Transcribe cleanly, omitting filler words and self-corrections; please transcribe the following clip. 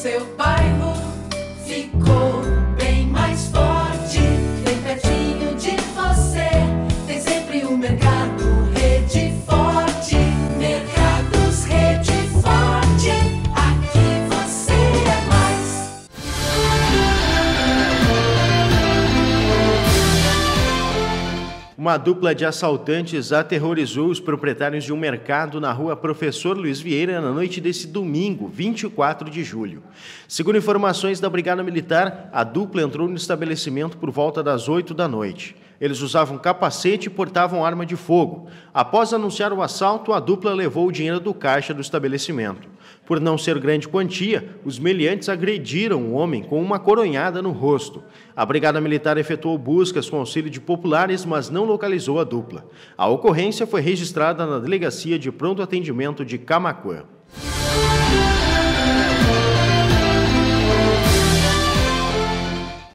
seu bairro ficou bem mais forte. Bem pertinho de você tem sempre um mercado Rede Forte. Mercados Rede Forte, aqui você é mais. Uma dupla de assaltantes aterrorizou os proprietários de um mercado na rua Professor Luiz Vieira na noite desse domingo, 24 de julho. Segundo informações da Brigada Militar, a dupla entrou no estabelecimento por volta das 8 da noite. Eles usavam capacete e portavam arma de fogo. Após anunciar o assalto, a dupla levou o dinheiro do caixa do estabelecimento. Por não ser grande quantia, os meliantes agrediram o homem com uma coronhada no rosto. A Brigada Militar efetuou buscas com auxílio de populares, mas não localizou a dupla. A ocorrência foi registrada na Delegacia de Pronto Atendimento de Camaquã.